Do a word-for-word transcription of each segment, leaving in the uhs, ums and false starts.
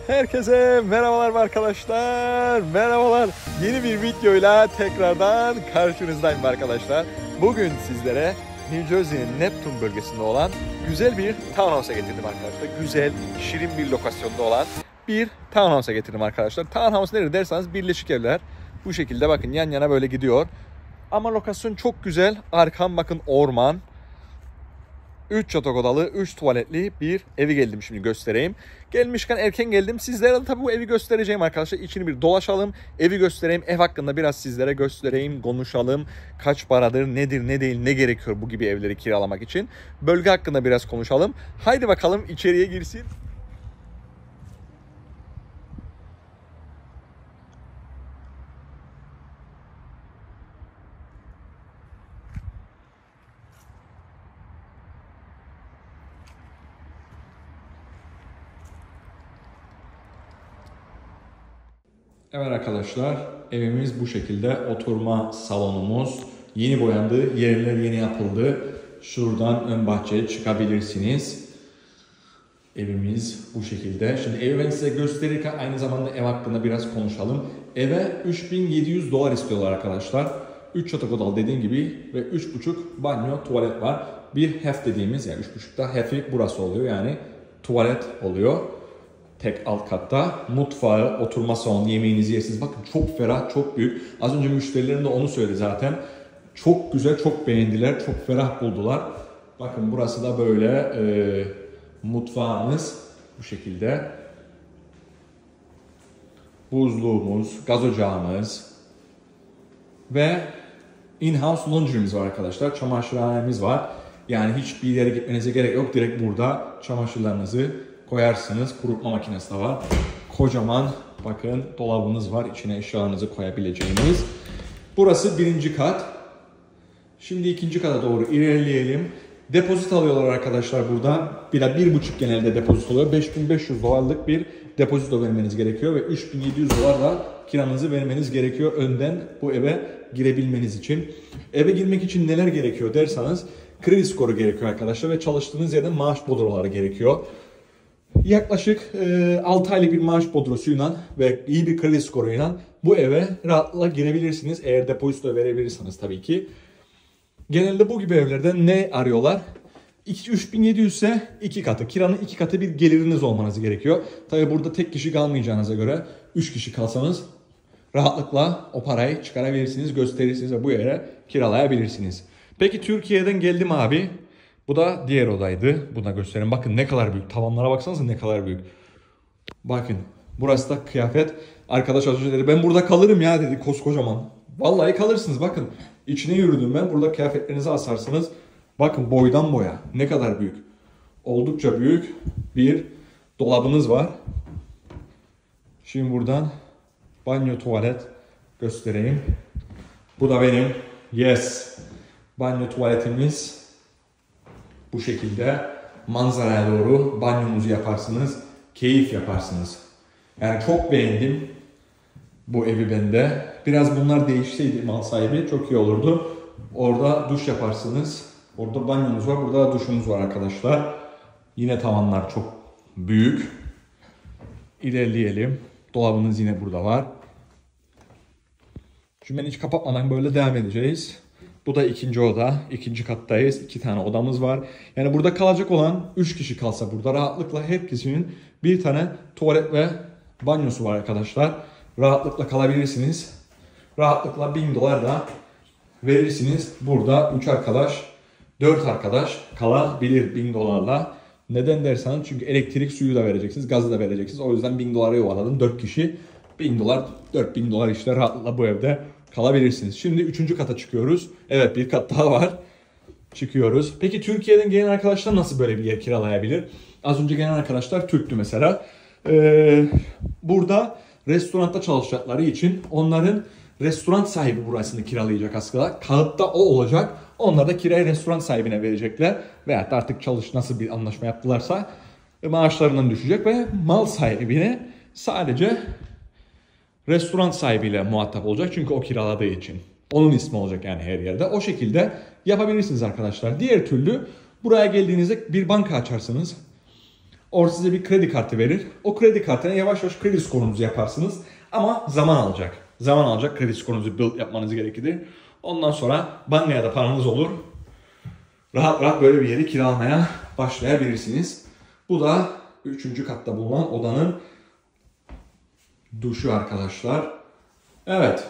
Herkese merhabalar arkadaşlar. Merhabalar. Yeni bir videoyla tekrardan karşınızdayım arkadaşlar. Bugün sizlere New Jersey'nin Neptune bölgesinde olan güzel bir townhouse'a getirdim arkadaşlar. Güzel, şirin bir lokasyonda olan bir townhouse'a getirdim arkadaşlar. Townhouse nerede derseniz birleşik evler. Bu şekilde bakın yan yana böyle gidiyor. Ama lokasyon çok güzel. Arkam bakın orman. üç yatak odalı, üç tuvaletli bir evi geldim şimdi göstereyim. Gelmişken erken geldim. Sizlere de tabii bu evi göstereceğim arkadaşlar. İçini bir dolaşalım, evi göstereyim. Ev hakkında biraz sizlere göstereyim, konuşalım. Kaç paradır, nedir, ne değil, ne gerekiyor bu gibi evleri kiralamak için. Bölge hakkında biraz konuşalım. Haydi bakalım içeriye girsin. Evet arkadaşlar, evimiz bu şekilde. Oturma salonumuz yeni boyandı, yerler yeni yapıldı. Şuradan ön bahçeye çıkabilirsiniz. Evimiz bu şekilde. Şimdi evi ben size gösterirken aynı zamanda ev hakkında biraz konuşalım. Eve üç bin yedi yüz dolar istiyorlar arkadaşlar. üç yatak odalı dediğim gibi ve üç buçuk banyo, tuvalet var. Bir half dediğimiz, yani üç buçukta half'i burası oluyor, yani tuvalet oluyor. Tek alt katta mutfağı, oturma salonu, yemeğinizi yersiniz. Bakın çok ferah, çok büyük. Az önce müşterilerim de onu söyledi zaten. Çok güzel, çok beğendiler, çok ferah buldular. Bakın burası da böyle e, mutfağınız bu şekilde. Buzluğumuz, gaz ocağımız ve in-house laundry'miz var arkadaşlar. Çamaşırhanemiz var. Yani hiçbir yere gitmenize gerek yok. Direkt burada çamaşırlarınızı koyarsınız. Kurutma makinesi de var. Kocaman bakın dolabınız var. İçine eşyalarınızı koyabileceğiniz. Burası birinci kat. Şimdi ikinci kata doğru ilerleyelim. Depozit alıyorlar arkadaşlar burada. Bir de bir buçuk genelde depozit oluyor. beş bin beş yüz dolarlık bir depozito vermeniz gerekiyor. Ve üç bin yedi yüz dolar da kiranızı vermeniz gerekiyor. Önden bu eve girebilmeniz için. Eve girmek için neler gerekiyor derseniz kredi skoru gerekiyor arkadaşlar. Ve çalıştığınız yerden maaş bodroları gerekiyor. Yaklaşık e, altı aylık bir maaş bodrosuyla ve iyi bir kredi skoruyla bu eve rahatlıkla girebilirsiniz. Eğer depozito verebilirsiniz tabii ki. Genelde bu gibi evlerde ne arıyorlar? üç bin yedi yüz ise iki katı. Kiranın iki katı bir geliriniz olmanız gerekiyor. Tabii burada tek kişi kalmayacağınıza göre üç kişi kalsanız rahatlıkla o parayı çıkarabilirsiniz, gösterirsiniz ve bu yere kiralayabilirsiniz. Peki Türkiye'den geldim abi. Bu da diğer odaydı. Buna göstereyim. Bakın ne kadar büyük. Tavanlara baksanıza ne kadar büyük. Bakın. Burası da kıyafet. Arkadaş az önce dedi ben burada kalırım ya dedi koskocaman. Vallahi kalırsınız bakın. İçine yürüdüm ben. Burada kıyafetlerinizi asarsınız. Bakın boydan boya. Ne kadar büyük. Oldukça büyük bir dolabınız var. Şimdi buradan banyo tuvalet göstereyim. Bu da benim. Yes. Banyo tuvaletimiz. Bu şekilde manzaraya doğru banyonuzu yaparsınız, keyif yaparsınız. Yani çok beğendim bu evi bende. Biraz bunlar değişseydi mal sahibi çok iyi olurdu. Orada duş yaparsınız. Orada banyonuz var, burada da duşunuz var arkadaşlar. Yine tavanlar çok büyük. İlerleyelim. Dolabınız yine burada var. Şimdi ben hiç kapatmadan böyle devam edeceğiz. Bu da ikinci oda. İkinci kattayız. İki tane odamız var. Yani burada kalacak olan üç kişi kalsa burada rahatlıkla her kişinin bir tane tuvalet ve banyosu var arkadaşlar. Rahatlıkla kalabilirsiniz. Rahatlıkla bin dolar da verirsiniz. Burada üç arkadaş, dört arkadaş kalabilir bin dolarla. Neden derseniz çünkü elektrik suyu da vereceksiniz, gazı da vereceksiniz. O yüzden bin dolara yuvaladım. dört kişi bin dolar, dört bin dolar işte rahatlıkla bu evde kalabilirsiniz. Şimdi üçüncü kata çıkıyoruz. Evet bir kat daha var. Çıkıyoruz. Peki Türkiye'den gelen arkadaşlar nasıl böyle bir yer kiralayabilir? Az önce gelen arkadaşlar Türktü mesela. Ee, burada restoranda çalışacakları için onların restoran sahibi burasını kiralayacak aslında. Kağıtta o olacak. Onlar da kirayı restoran sahibine verecekler. Veyahut da artık çalış nasıl bir anlaşma yaptılarsa maaşlarından düşecek ve mal sahibine sadece restoran sahibiyle muhatap olacak çünkü o kiraladığı için. Onun ismi olacak yani her yerde. O şekilde yapabilirsiniz arkadaşlar. Diğer türlü buraya geldiğinizde bir banka açarsınız. Orada size bir kredi kartı verir. O kredi kartına yavaş yavaş kredi skorunuzu yaparsınız. Ama zaman alacak. Zaman alacak kredi skorunuzu build yapmanız gerekir. Ondan sonra bankaya da paranız olur. Rahat rahat böyle bir yeri kiralamaya başlayabilirsiniz. Bu da üçüncü katta bulunan odanın duşu arkadaşlar. Evet.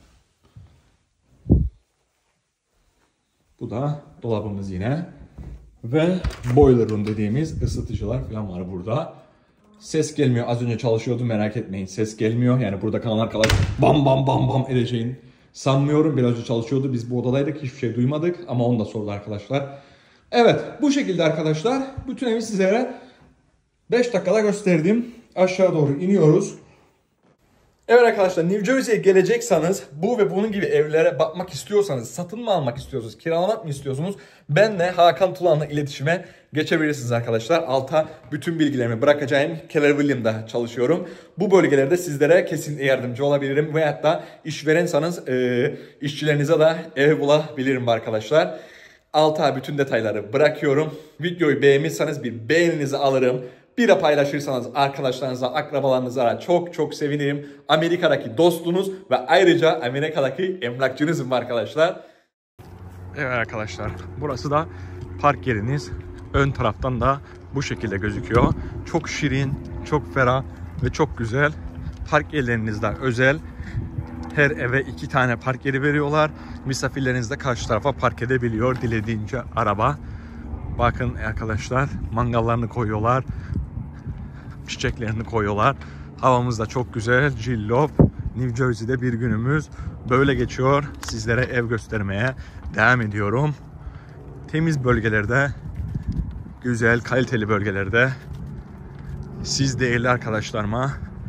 Bu da dolabımız yine. Ve boiler room dediğimiz ısıtıcılar falan var burada. Ses gelmiyor. Az önce çalışıyordu, merak etmeyin. Ses gelmiyor. Yani burada kalan arkadaş bam bam bam bam edeceğini sanmıyorum. Biraz önce çalışıyordu. Biz bu odadaydık. Hiçbir şey duymadık. Ama onu da sordu arkadaşlar. Evet. Bu şekilde arkadaşlar. Bütün evi sizlere beş dakikada gösterdim. Aşağı doğru iniyoruz. Evet arkadaşlar, New Jersey'ye gelecekseniz, bu ve bunun gibi evlere bakmak istiyorsanız, satın mı almak istiyorsunuz, kiralamak mı istiyorsunuz, benle Hakan Tulan'la iletişime geçebilirsiniz arkadaşlar. Alta bütün bilgilerimi bırakacağım. Keller William'da çalışıyorum. Bu bölgelerde sizlere kesinlikle yardımcı olabilirim. Veyahut da işverenseniz e, işçilerinize de ev bulabilirim arkadaşlar. Alta bütün detayları bırakıyorum. Videoyu beğenmişseniz bir beğeninizi alırım. Bir de paylaşırsanız arkadaşlarınıza, akrabalarınıza çok çok sevinirim. Amerika'daki dostunuz ve ayrıca Amerika'daki emlakçınızım arkadaşlar. Evet arkadaşlar, burası da park yeriniz. Ön taraftan da bu şekilde gözüküyor. Çok şirin, çok ferah ve çok güzel. Park yerlerinizde özel. Her eve iki tane park yeri veriyorlar. Misafirleriniz de karşı tarafa park edebiliyor dilediğince araba. Bakın arkadaşlar, mangallarını koyuyorlar. Çiçeklerini koyuyorlar. Havamız da çok güzel. Cillop. New Jersey'de bir günümüz böyle geçiyor. Sizlere ev göstermeye devam ediyorum. Temiz bölgelerde, güzel, kaliteli bölgelerde siz değerli arkadaşlarıma,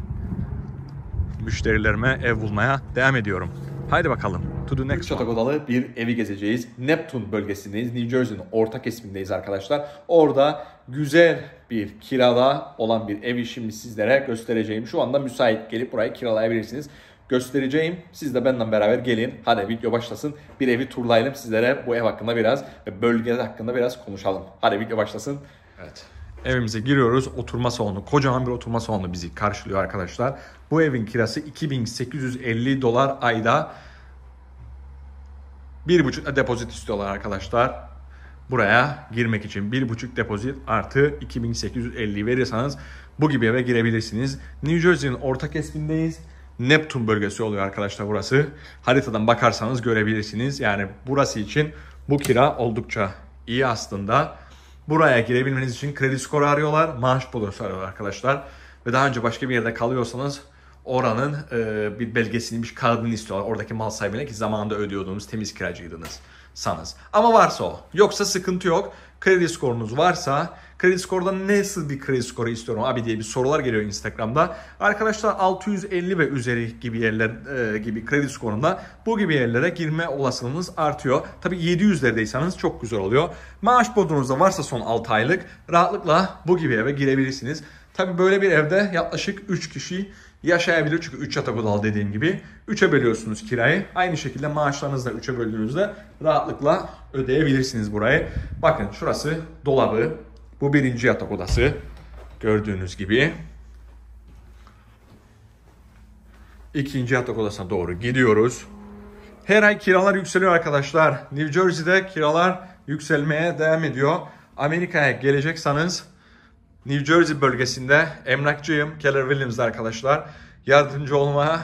müşterilerime ev bulmaya devam ediyorum. Haydi bakalım. To the next yatak odalı bir evi gezeceğiz. Neptune bölgesindeyiz. New Jersey'nin orta kesimindeyiz arkadaşlar. Orada güzel bir kirada olan bir evi şimdi sizlere göstereceğim. Şu anda müsait, gelip burayı kiralayabilirsiniz. Göstereceğim. Siz de benden beraber gelin. Hadi video başlasın. Bir evi turlayalım. Sizlere bu ev hakkında biraz ve bölgeler hakkında biraz konuşalım. Hadi video başlasın. Evet. Evimize giriyoruz. Oturma salonu. Kocaman bir oturma salonu bizi karşılıyor arkadaşlar. Bu evin kirası iki bin sekiz yüz elli dolar ayda. bir buçuk depozit istiyorlar arkadaşlar. Buraya girmek için bir buçuk depozit artı iki bin sekiz yüz elli verirseniz bu gibi eve girebilirsiniz. New Jersey'nin orta kesimindeyiz. Neptune bölgesi oluyor arkadaşlar burası. Haritadan bakarsanız görebilirsiniz. Yani burası için bu kira oldukça iyi aslında. Buraya girebilmeniz için kredi skoru arıyorlar, maaş bonosu arıyorlar arkadaşlar. Ve daha önce başka bir yerde kalıyorsanız oranın e, bir belgesini, bir kağıdını istiyorlar. Oradaki mal sahibine ki zamanında ödüyordunuz, temiz kiracıydınız sanız. Ama varsa o. Yoksa sıkıntı yok. Kredi skorunuz varsa, kredi skorda nasıl bir kredi skoru istiyorum abi diye bir sorular geliyor Instagram'da. Arkadaşlar altı yüz elli ve üzeri gibi yerler e, gibi kredi skorunda bu gibi yerlere girme olasılığınız artıyor. Tabii yedi yüzlerdeysanız çok güzel oluyor. Maaş bodrunuzda varsa son altı aylık rahatlıkla bu gibi eve girebilirsiniz. Tabii böyle bir evde yaklaşık üç kişi yaşayabilir. Çünkü üç yatak odalı dediğim gibi. üçe bölüyorsunuz kirayı. Aynı şekilde maaşlarınızı da üçe böldüğünüzde rahatlıkla ödeyebilirsiniz burayı. Bakın şurası dolabı. Bu birinci yatak odası. Gördüğünüz gibi. İkinci yatak odasına doğru gidiyoruz. Her ay kiralar yükseliyor arkadaşlar. New Jersey'de kiralar yükselmeye devam ediyor. Amerika'ya gelecekseniz New Jersey bölgesinde emlakçıyım. Keller Williams'da arkadaşlar. Yardımcı olmaya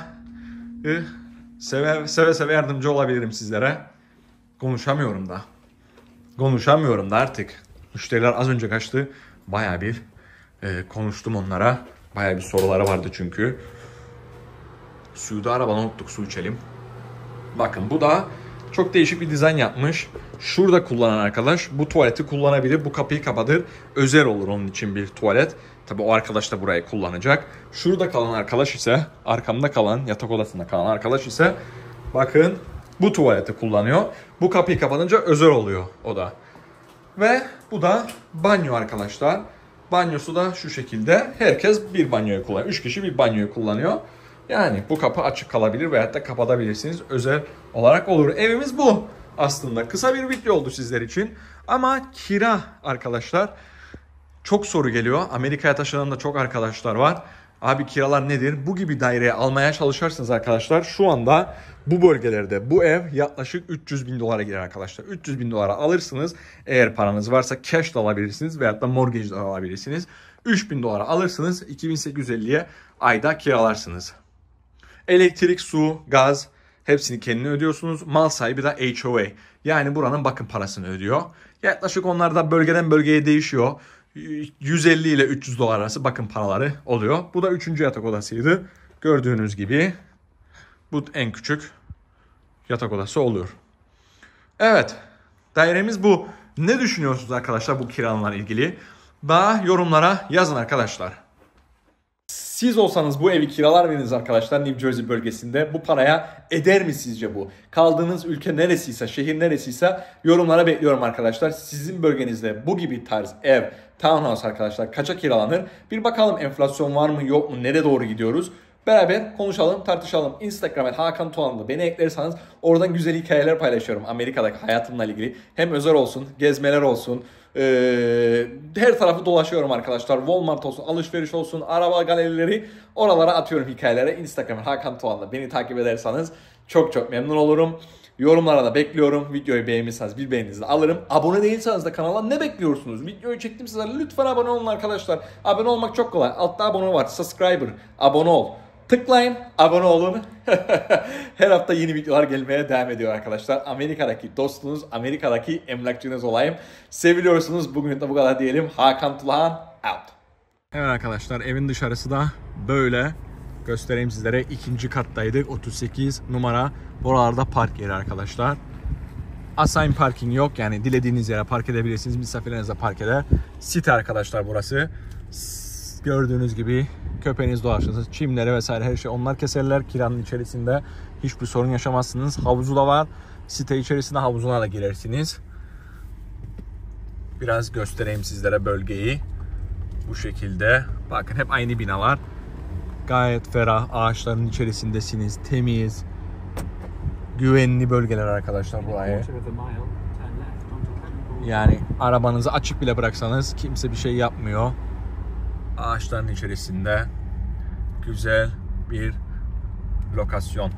seve seve seve yardımcı olabilirim sizlere. Konuşamıyorum da. Konuşamıyorum da artık. Müşteriler az önce kaçtı. Bayağı bir e, konuştum onlara. Bayağı bir soruları vardı çünkü. Suyu da arabadan unuttuk. Su içelim. Bakın bu da çok değişik bir dizayn yapmış. Şurada kullanan arkadaş bu tuvaleti kullanabilir. Bu kapıyı kapatır. Özel olur onun için bir tuvalet. Tabii o arkadaş da burayı kullanacak. Şurada kalan arkadaş ise, arkamda kalan, yatak odasında kalan arkadaş ise bakın bu tuvaleti kullanıyor. Bu kapıyı kapatınca özel oluyor o da. Ve bu da banyo arkadaşlar. Banyosu da şu şekilde. Herkes bir banyoyu kullanıyor. Üç kişi bir banyoyu kullanıyor. Yani bu kapı açık kalabilir veyahut da kapatabilirsiniz. Özel olarak olur. Evimiz bu aslında. Kısa bir video oldu sizler için. Ama kira arkadaşlar çok soru geliyor. Amerika'ya taşınan da çok arkadaşlar var. Abi kiralar nedir? Bu gibi daireye almaya çalışırsanız arkadaşlar şu anda bu bölgelerde bu ev yaklaşık üç yüz bin dolara girer arkadaşlar. üç yüz bin dolara alırsınız. Eğer paranız varsa cash de alabilirsiniz veyahut da mortgage de alabilirsiniz. üç bin dolara alırsınız. iki bin sekiz yüz elliye ayda kiralarsınız. Elektrik, su, gaz hepsini kendine ödüyorsunuz. Mal sahibi de H O A. Yani buranın bakım parasını ödüyor. Yaklaşık onlar da bölgeden bölgeye değişiyor. yüz elli ile üç yüz dolar arası bakım paraları oluyor. Bu da üçüncü yatak odasıydı. Gördüğünüz gibi bu en küçük yatak odası oluyor. Evet, dairemiz bu. Ne düşünüyorsunuz arkadaşlar bu kiralarla ilgili? Daha yorumlara yazın arkadaşlar. Siz olsanız bu evi kiralar mıydınız arkadaşlar New Jersey bölgesinde? Bu paraya eder mi sizce bu? Kaldığınız ülke neresiyse, şehir neresiyse yorumlara bekliyorum arkadaşlar. Sizin bölgenizde bu gibi tarz ev, townhouse arkadaşlar kaça kiralanır? Bir bakalım enflasyon var mı yok mu? Nereye doğru gidiyoruz? Beraber konuşalım, tartışalım. Instagram'a Hakan Tuğan'da beni eklerseniz oradan güzel hikayeler paylaşıyorum Amerika'daki hayatımla ilgili. Hem özel olsun, gezmeler olsun. Ee, her tarafı dolaşıyorum arkadaşlar. Walmart olsun, alışveriş olsun, araba galerileri oralara atıyorum hikayelere. Instagram'a Hakan Tuğan'da beni takip ederseniz çok çok memnun olurum. Yorumlara da bekliyorum. Videoyu beğenmişseniz bir beğeninizi alırım. Abone değilseniz de kanala ne bekliyorsunuz? Videoyu çektim size. Lütfen abone olun arkadaşlar. Abone olmak çok kolay. Altta abone var. Subscriber. Abone ol. Tıklayın, abone olun. Her hafta yeni videolar gelmeye devam ediyor arkadaşlar. Amerika'daki dostunuz, Amerika'daki emlakçınız olayım. Seviliyorsunuz. Bugün de bu kadar diyelim. Hakan Tuğhan out. Evet arkadaşlar, evin dışarısı da böyle. Göstereyim sizlere. İkinci kattaydık. otuz sekiz numara. Buralarda park yeri arkadaşlar. Assign parking yok. Yani dilediğiniz yere park edebilirsiniz. Misafirlerinize park eder. Site arkadaşlar burası. Gördüğünüz gibi köpeğiniz dolaşırsınız. Çimleri vesaire her şey onlar keserler. Kiranın içerisinde hiçbir sorun yaşamazsınız. Havuzu da var. Site içerisinde havuzuna da girersiniz. Biraz göstereyim sizlere bölgeyi. Bu şekilde. Bakın hep aynı binalar. Gayet ferah. Ağaçların içerisindesiniz. Temiz. Güvenli bölgeler arkadaşlar burayı. Yani arabanızı açık bile bıraksanız kimse bir şey yapmıyor. Ağaçların içerisinde güzel bir lokasyon.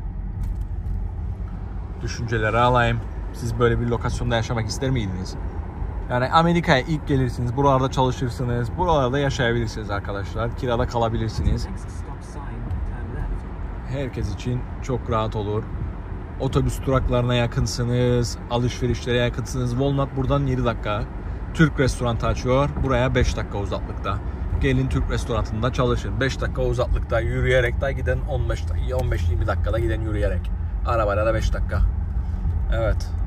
Düşünceleri alayım. Siz böyle bir lokasyonda yaşamak ister miydiniz? Yani Amerika'ya ilk gelirsiniz, buralarda çalışırsınız, buralarda yaşayabilirsiniz arkadaşlar. Kirada kalabilirsiniz. Herkes için çok rahat olur. Otobüs duraklarına yakınsınız, alışverişlere yakınsınız. Walmart buradan yedi dakika. Türk restoranı açıyor, buraya beş dakika uzaklıkta. Gelin Türk restoranında çalışın. beş dakika uzaklıkta yürüyerek de giden on beş yirmi dakikada giden yürüyerek. Arabayla da beş dakika. Evet.